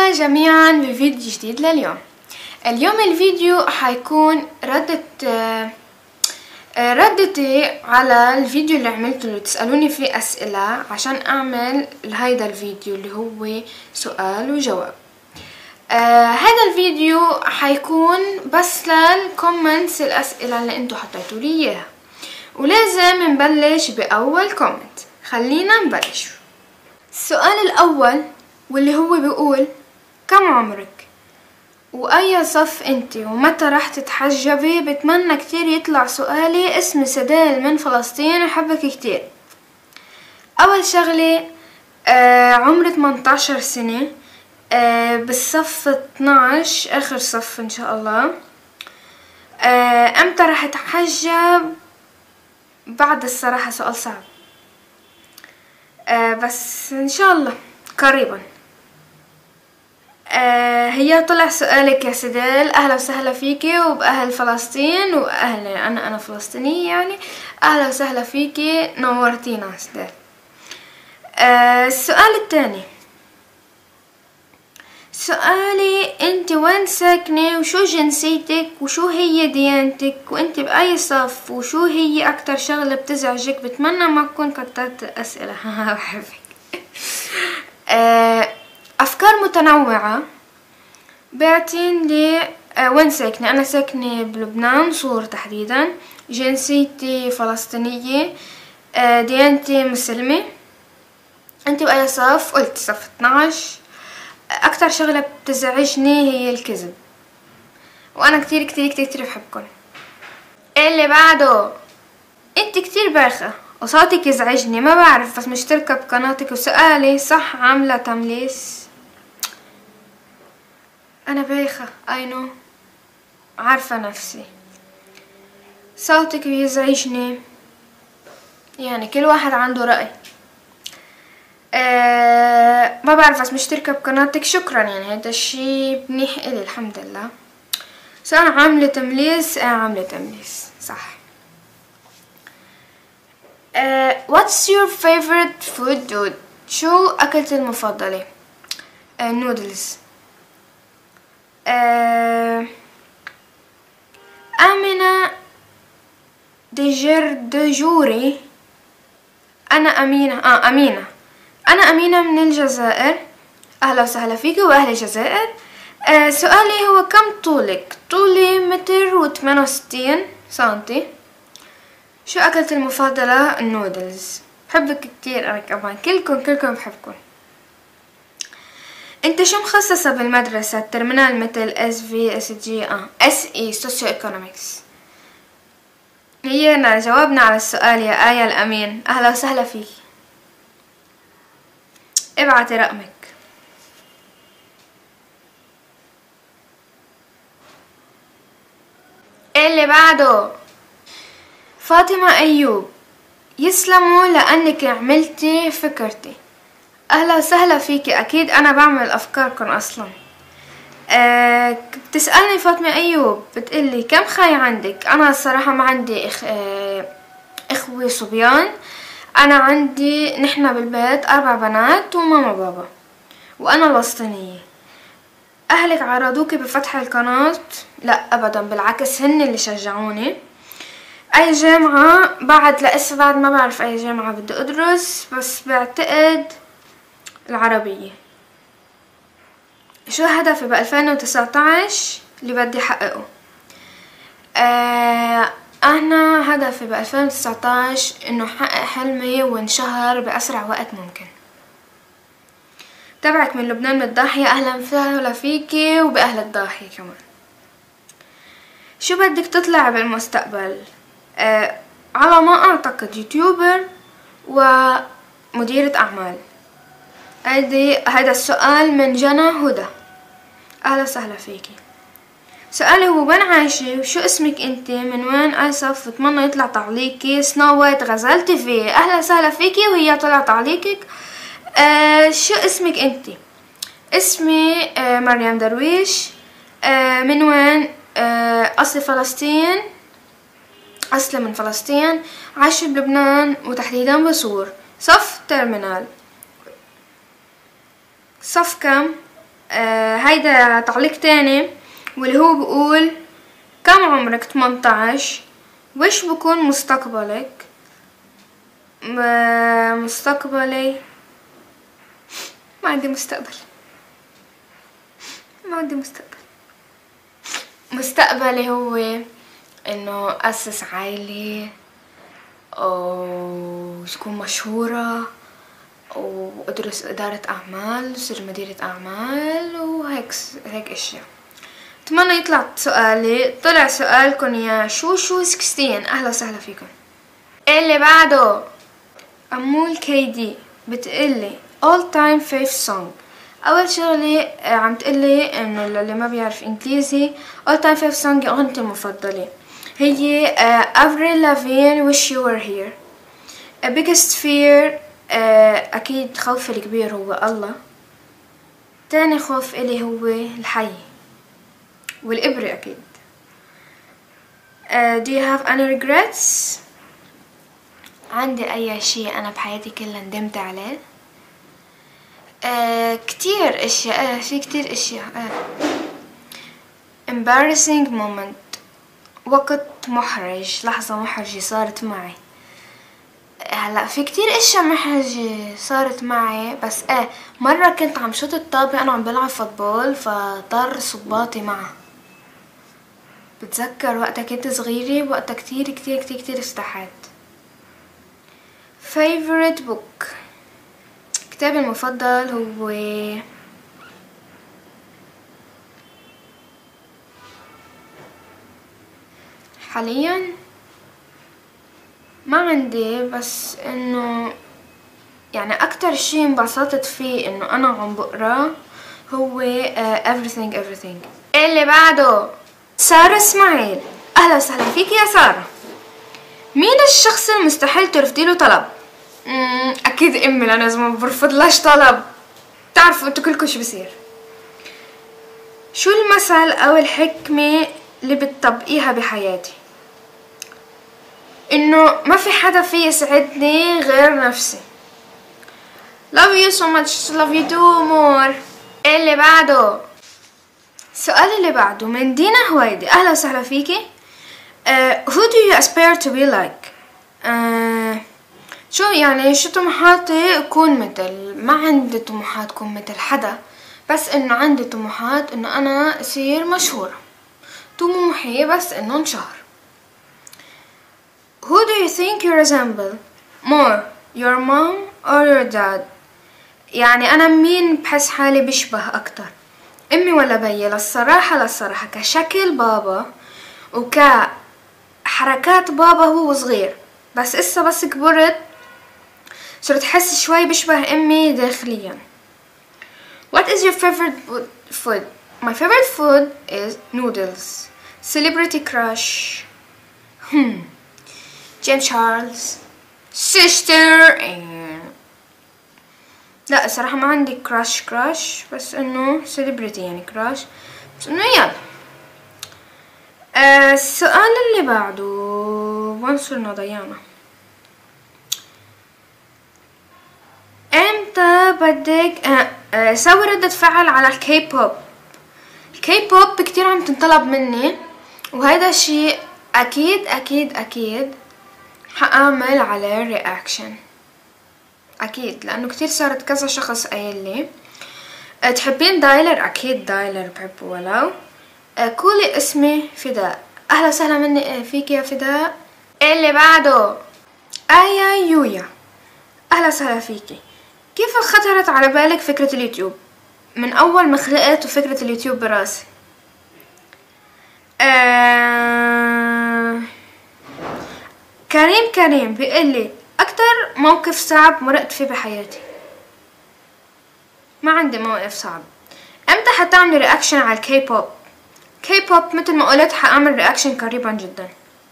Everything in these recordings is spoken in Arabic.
جميعا بفيديو جديد لليوم. اليوم الفيديو حيكون ردتي على الفيديو اللي عملته اللي تسألوني فيه أسئلة عشان أعمل هيدا الفيديو اللي هو سؤال وجواب. هذا الفيديو حيكون بس للكومنتس الأسئلة اللي انتو حطيتوا لي إياها، ولازم نبلش بأول كومنت. خلينا نبلش. السؤال الأول واللي هو بيقول: كم عمرك؟ وأي صف انتي؟ ومتى راح تتحجبي؟ بتمنى كتير يطلع سؤالي. اسمي سدال من فلسطين، أحبك كتير. أول شغلة، عمري 18 سنة، بالصف 12، آخر صف إن شاء الله. أمتى راح أتحجب؟ بعد الصراحة سؤال صعب، بس إن شاء الله قريبا. هي طلع سؤالك يا سدال، أهلا وسهلا فيكي وبأهل فلسطين وأهلا. أنا فلسطينية يعني. أهلا وسهلا فيكي، نورتينا سدال. السؤال الثاني، سؤالي: انت وين ساكنة؟ وشو جنسيتك؟ وشو هي ديانتك؟ وانت بأي صف؟ وشو هي أكتر شغلة بتزعجك؟ بتمنى ما أكون كترت أسئلة. بحبك. أفكار متنوعة. بعتين لي وين ساكنة. أنا ساكنة بلبنان، صور تحديدا. جنسيتي فلسطينية. ديانتي مسلمة. انت بأي صف؟ قلت صف 12. أكتر شغلة بتزعجني هي الكذب، وأنا كتير كتير كتير كتير بحبكن. اللي بعده: انت كتير بايخة وصوتك يزعجني، ما بعرف بس مشتركة بقناتك وسؤالي صح عاملة تمليس. أنا بايخة، I know، عارفة نفسي. صوتك بيزعجني، يعني كل واحد عنده رأي. ما بعرف بس مشتركة بقناتك، شكرا، يعني هذا الشي منيح إلي الحمد لله. سؤال: عاملة تمليس؟ عاملة تمليس صح. what's your favorite food dude؟ شو أكلتي المفضلة؟ نودلز. آمنة دجوري. أنا أمينة. أمينة. أنا أمينة من الجزائر. أهلا وسهلا فيكي وأهل الجزائر. سؤالي هو: كم طولك؟ طولي 1.68 سنتي. شو أكلتي المفضلة؟ النودلز. بحبك كتير أنا كمان، كلكم بحبكم. انت شو مخصصة بالمدرسة؟ ترمينال مثل SV SG SE سوسيو ايكونومكس. هي جاوبنا على السؤال يا آية الأمين، أهلا وسهلا فيكي. ابعتي رقمك. اللي بعده: فاطمة أيوب. يسلموا لأنك عملتي فكرتي. أهلا وسهلا فيكي، أكيد أنا بعمل أفكاركم أصلا. بتسألني فاطمة أيوب، بتقلي كم خاي عندك؟ أنا الصراحة ما عندي إخوة صبيان. أنا عندي، نحنا بالبيت 4 بنات وماما بابا، وأنا الوسطانية. أهلك عرضوكي بفتح القناة؟ لا أبدا، بالعكس هن اللي شجعوني. أي جامعة؟ بعد ما بعرف أي جامعة بدي أدرس، بس بعتقد العربية. شو هدفي ب2019 اللي بدي أحققه؟ أنا هدفي ب2019 إنه أحقق حلمي وانشهر بأسرع وقت ممكن. تبعك من لبنان من الضاحية، أهلا وسهلا فيكي وبأهل الضاحية كمان. شو بدك تطلع بالمستقبل؟ على ما أعتقد يوتيوبر ومديرة أعمال. هذا السؤال من جنى هدى، أهلا وسهلا فيكي. سؤالي هو: وين عايشة؟ وشو اسمك انت؟ من وين؟ أي صف؟ بتمنى يطلع تعليقي. سنو وايت غزال TV، أهلا وسهلا فيكي وهي طلع تعليقك. شو اسمك انت؟ اسمي مريم درويش. من وين؟ أصلي فلسطين، أصلي من فلسطين، عايشة بلبنان وتحديدا بصور. صف ترمينال. صف كم؟ هيدا تعليق تاني واللي هو بقول كم عمرك؟ 18. وش بكون مستقبلك؟ مستقبلي ما عندي مستقبل. مستقبلي هو انه اسس عائلة وتكون مشهورة وادرس ادارة اعمال، صير مديرة اعمال وهيك اشياء. اتمنى يطلع سؤالي. طلع سؤالكم يا شو 16. اهلا وسهلا فيكم. اللي بعده امول كيدي بتقلي all time favorite song. اول شغله عم تقلي انه اللي ما بيعرف انجليزي all time favorite song اغنيتي المفضله هي افريل لافين wish you were here. biggest fear اكيد خوفي الكبير هو الله. تاني خوف الي هو الحي والإبرة أكيد. do you have any regrets؟ عندي أي شيء أنا بحياتي كلها ندمت عليه؟ كتير أشياء. في كتير أشياء. embarrassing moment، وقت محرج، لحظة محرجة صارت معي. هلا في كتير اشياء محرجة صارت معي، بس مرة كنت عم شوط الطابة انا عم بلعب فوتبول فطار صباطي معه. بتذكر وقتها كنت صغيرة، وقتها كتير كتير كتير كتير استحيت. favorite book، كتابي المفضل هو حاليا ما عندي، بس انه يعني اكتر شي انبسطت فيه انه انا عم بقرا هو everything. اللي بعده سارة اسماعيل. اهلا وسهلا فيك يا سارة. مين الشخص المستحيل ترفضيله طلب؟ اكيد امي، لأن ما برفضلهاش طلب. تعرفوا انتو كلكم شو بصير. شو المثل او الحكمة اللي بتطبقيها بحياتي؟ انه ما في حدا في يسعدني غير نفسي. love you so much, love you too more. اللي بعده السؤال اللي بعده من دينا هويدي. اهلا وسهلا فيكي. who do you aspire to be like؟ شو يعني شو طموحاتي اكون مثل؟ ما عندي طموحات اكون مثل حدا، بس انه عندي طموحات انه انا اصير مشهورة. طموحي بس انه انشهر. who do you think you resemble more, your mom or your dad؟ يعني انا مين بحس حالي بشبه اكتر، امي ولا بيي؟ للصراحة كشكل بابا وكحركات بابا هو صغير، بس كبرت صرت احس شوي بشبه امي داخليا. what is your favorite food؟ my favorite food is noodles. celebrity crush جيم تشارلز sister. لا الصراحة ما عندي كراش، بس انه سيلبرتي يعني كراش، بس انه يلا. السؤال اللي بعده وين صرنا ضيعنا. امتى بدك سوي ردة فعل على الكي بوب؟ الكي بوب كتير عم تنطلب مني، وهذا الشيء اكيد حاعمل عليه رياكشن اكيد، لانه كتير صارت كذا شخص قايل لي تحبين دايلر؟ اكيد دايلر بحبه. ولو قولي اسمي فداء. اهلا وسهلا مني فيك يا فداء. اللي بعده آية يويا. اهلا وسهلا فيكي. كيف خطرت على بالك فكرة اليوتيوب؟ من اول ما خلقت وفكرة اليوتيوب براسي. كريم بيقلي اكتر موقف صعب مرقت فيه بحياتي. ما عندي موقف صعب. امتى حتعملي رياكشن على الكي بوب؟ كي بوب مثل ما قلت حاعمل رياكشن قريبا جدا.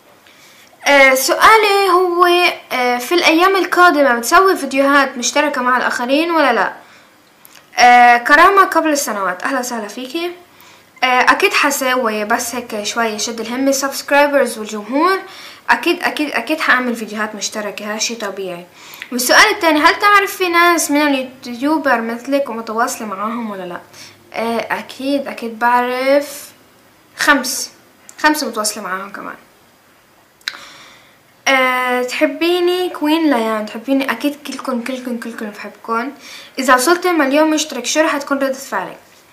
سؤالي هو في الايام القادمة بتسوي فيديوهات مشتركة مع الاخرين ولا لا؟ كرامة قبل السنوات. اهلا وسهلا فيكي. اكيد حسوي، بس هيك شوي شد الهمة سبسكرايبرز والجمهور. اكيد حاعمل فيديوهات مشتركة، هذا شي طبيعي. والسؤال الثاني، هل تعرف في ناس من اليوتيوبر مثلك ومتواصلة معاهم ولا لا؟ اكيد بعرف 5 متواصلة معاهم كمان. تحبيني كوين ليان، تحبيني اكيد كلكم بحبكم. اذا وصلت 1,000,000 مشترك شو رح تكون ردة فعلك؟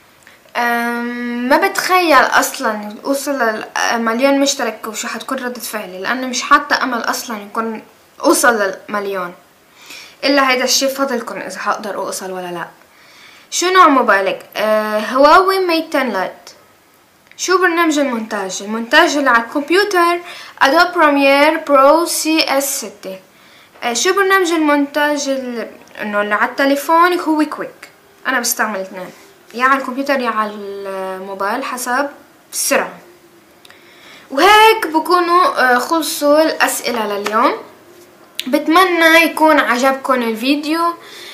ما بتخيل اصلا اوصل 1,000,000 مشترك وشو حتكون ردة فعلي، لانه مش حاطة امل اصلا يكون اوصل 1,000,000، الا هيدا الشي فضلكم اذا حقدر اوصل ولا لا. شو نوع موبايلك؟ هواوي ميت 10 لايت. شو برنامج المونتاج؟ المونتاج اللي على الكمبيوتر ادوب بريمير برو CS6. شو برنامج المونتاج انه اللي على التليفون هو كويك. انا بستعمل 2، يا على الكمبيوتر يا على الموبايل حسب السرعة. وهيك بكونوا خلصوا الاسئلة لليوم. بتمنى يكون عجبكم الفيديو،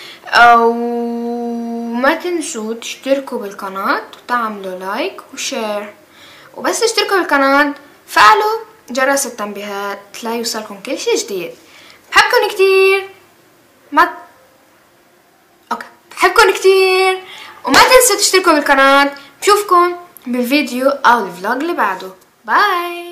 وما تنسوا تشتركوا بالقناة وتعملوا لايك وشير، وبس تشتركوا بالقناة فعلوا جرس التنبيهات لا يوصلكم كل شي جديد. بحبكم كتير بحبكم كتير، وما تنسوا تشتركوا بالقناة. بشوفكم بالفيديو او الفلوج اللي بعده. باي.